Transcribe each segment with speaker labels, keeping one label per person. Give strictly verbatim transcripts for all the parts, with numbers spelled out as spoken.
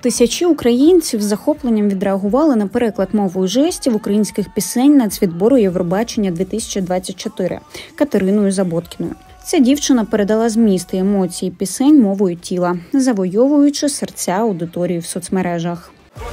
Speaker 1: Тисячі українців з захопленням відреагували на переклад мовою жестів українських пісень нацвідбору Євробачення дві тисячі двадцять чотири Катериною Заботкіною. Ця дівчина передала зміст і емоції пісень мовою тіла, завойовуючи серця аудиторії в соцмережах.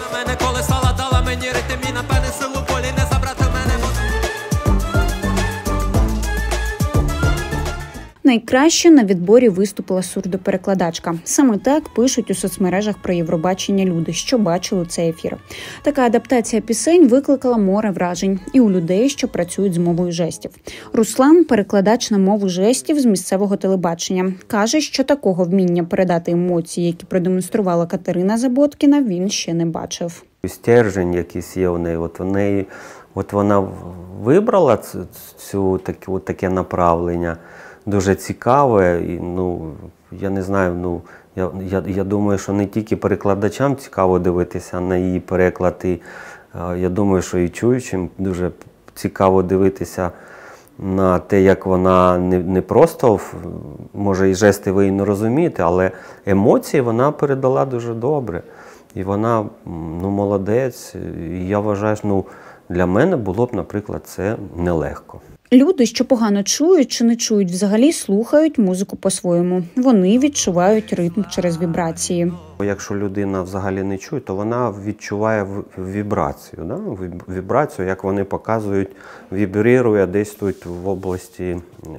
Speaker 1: Найкраще на відборі виступила сурдоперекладачка. Саме так пишуть у соцмережах про Євробачення люди, що бачили цей ефір. Така адаптація пісень викликала море вражень і у людей, що працюють з мовою жестів. Руслан – перекладач на мову жестів з місцевого телебачення. Каже, що такого вміння передати емоції, які продемонструвала Катерина Заботкіна, він ще не бачив.
Speaker 2: Стержень якийсь є у неї. От, у неї, от вона вибрала цю, цю, таку, таке направлення. Дуже цікаве, і, ну, я не знаю, ну, я, я, я думаю, що не тільки перекладачам цікаво дивитися на її переклад, і, я думаю, що і чуючим дуже цікаво дивитися на те, як вона не, не просто, може і жести ви і не розумієте, але емоції вона передала дуже добре. І вона, ну, молодець, і я вважаю, ну, для мене було б, наприклад, це нелегко.
Speaker 1: Люди, що погано чують чи не чують, взагалі слухають музику по-своєму. Вони відчувають ритм через вібрації.
Speaker 2: Якщо людина взагалі не чує, то вона відчуває вібрацію. Да? Вібрацію, як вони показують, вібрірує десь тут в області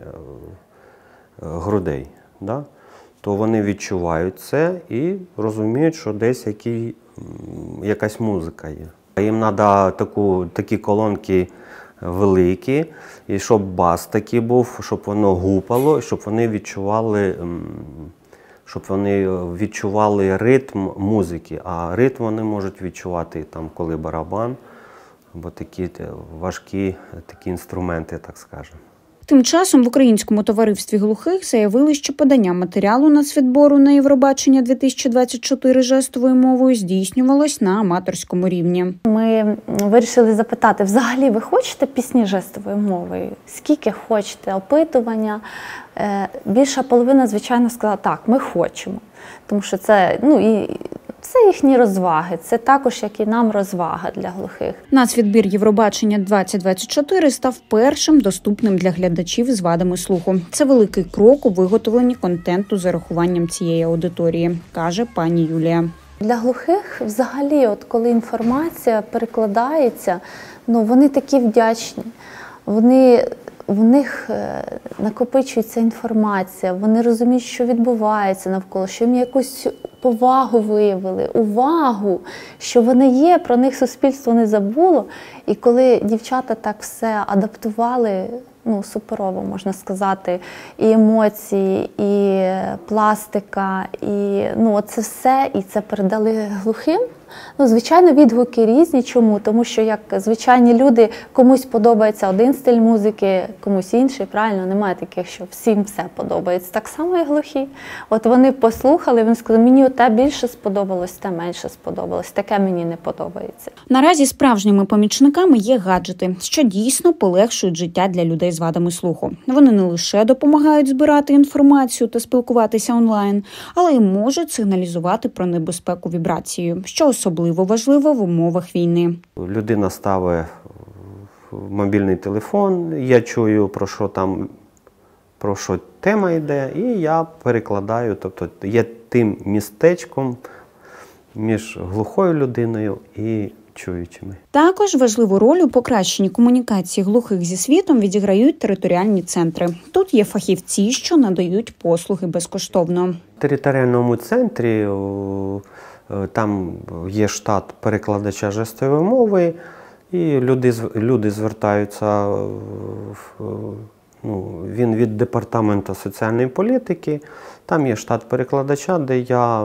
Speaker 2: грудей. Да? То вони відчувають це і розуміють, що десь який, якась музика є. Їм треба таку, такі колонки великі, і щоб бас такий був, щоб воно гупало, і щоб вони відчували, щоб вони відчували ритм музики. А ритм вони можуть відчувати, там, коли барабан, або такі важкі такі інструменти, так скажемо.
Speaker 1: Тим часом в Українському товаристві глухих заявили, що подання матеріалу нацвідбору на Євробачення дві тисячі двадцять чотири жестовою мовою здійснювалось на аматорському рівні.
Speaker 3: Ми вирішили запитати, взагалі ви хочете пісні жестовою мовою? Скільки хочете? Опитування. Більша половина, звичайно, сказала, так, ми хочемо. Тому що це, ну, і це їхні розваги, це також, як і нам, розвага для глухих.
Speaker 1: Нацвідбір Євробачення двадцять двадцять чотири став першим доступним для глядачів з вадами слуху. Це великий крок у виготовленні контенту з урахуванням цієї аудиторії, каже пані Юлія.
Speaker 3: Для глухих взагалі, от коли інформація перекладається, ну, вони такі вдячні. Вони, в них накопичується інформація, вони розуміють, що відбувається навколо, що їм якусь повагу виявили, увагу, що вони є, про них суспільство не забуло. І коли дівчата так все адаптували, ну, суперово, можна сказати, і емоції, і пластика, і, ну, це все, і це передали глухим. Ну, звичайно, відгуки різні. Чому? Тому що, як звичайні люди, комусь подобається один стиль музики, комусь інший, правильно? Немає таких, що всім все подобається. Так само і глухі. От вони послухали, вони сказали, мені оте більше сподобалось, те менше сподобалось, таке мені не подобається.
Speaker 1: Наразі справжніми помічниками є гаджети, що дійсно полегшують життя для людей з вадами слуху. Вони не лише допомагають збирати інформацію та спілкуватися онлайн, але й можуть сигналізувати про небезпеку вібрацією, що особливо важливо в умовах війни.
Speaker 2: Людина ставить мобільний телефон, я чую, про що там, про що тема йде, і я перекладаю, тобто є тим містечком між глухою людиною і чуючими.
Speaker 1: Також важливу роль у покращенні комунікації глухих зі світом відіграють територіальні центри. Тут є фахівці, що надають послуги безкоштовно.
Speaker 2: В територіальному центрі там є штат перекладача жестової мови, і люди, люди звертаються, ну, він від департаменту соціальної політики, там є штат перекладача, де я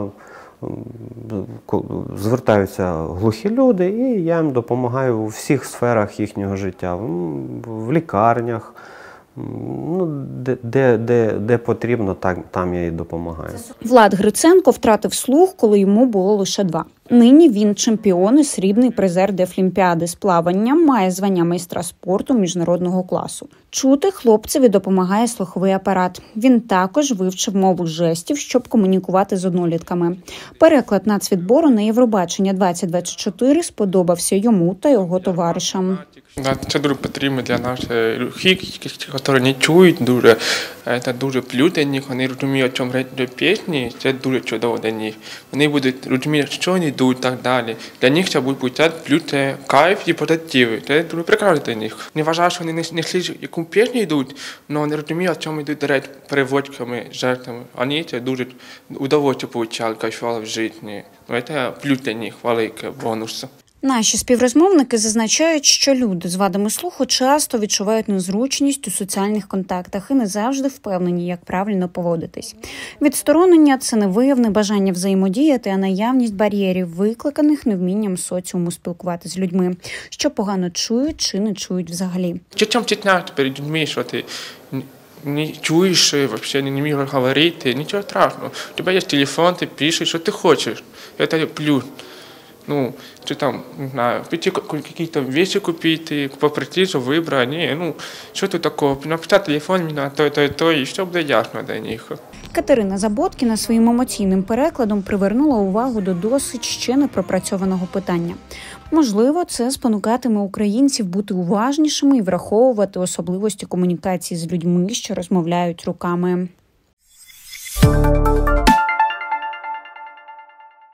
Speaker 2: звертаються глухі люди, і я їм допомагаю у всіх сферах їхнього життя, в лікарнях, ну, де, де, де, де потрібно, так, там я і допомагаю.
Speaker 1: Влад Гриценко втратив слух, коли йому було лише два. Нині він чемпіон і срібний призер Дефлімпіади з плавання, має звання майстра спорту міжнародного класу. Чути хлопцеві допомагає слуховий апарат. Він також вивчив мову жестів, щоб комунікувати з однолітками. Переклад нацвідбору на Євробачення двадцять двадцять чотири сподобався йому та його товаришам.
Speaker 4: Це дуже потрібно для наших рухів, які не чують дуже. Це дуже плюс для них, вони розуміють, о чому речі пісні, це дуже чудово для них. Вони будуть розуміти, що вони йдуть і так далі. Для них це буде плюс, це кайф і позитив. Це дуже прекрасно для них. Не вважаю, що вони не слухають, яку пісню йдуть, але вони розуміють, о чому йдуть речі переводчиками, жартами. Вони це дуже удовольствие получали, кайфували в житті. Це плюс для них, великий бонус.
Speaker 1: Наші співрозмовники зазначають, що люди з вадами слуху часто відчувають незручність у соціальних контактах і не завжди впевнені, як правильно поводитись. Відсторонення – це не виявне бажання взаємодіяти, а наявність бар'єрів, викликаних невмінням соціуму спілкуватися з людьми, що погано чують чи не чують взагалі.
Speaker 4: Чим читати перед людьми, що ти не чуєш, взагалі не вмієш говорити, нічого страшного. У тебе є телефон, ти пишеш, що ти хочеш. Це плюс. Ну, чи там, не знаю, піти якісь там речі купити, попросити, щоб вибрати, ні, ну, що тут такого, написати телефон мені на той, той, той, і все буде ясно для них.
Speaker 1: Катерина Заботкіна своїм емоційним перекладом привернула увагу до досить ще не пропрацьованого питання. Можливо, це спонукатиме українців бути уважнішими і враховувати особливості комунікації з людьми, що розмовляють руками.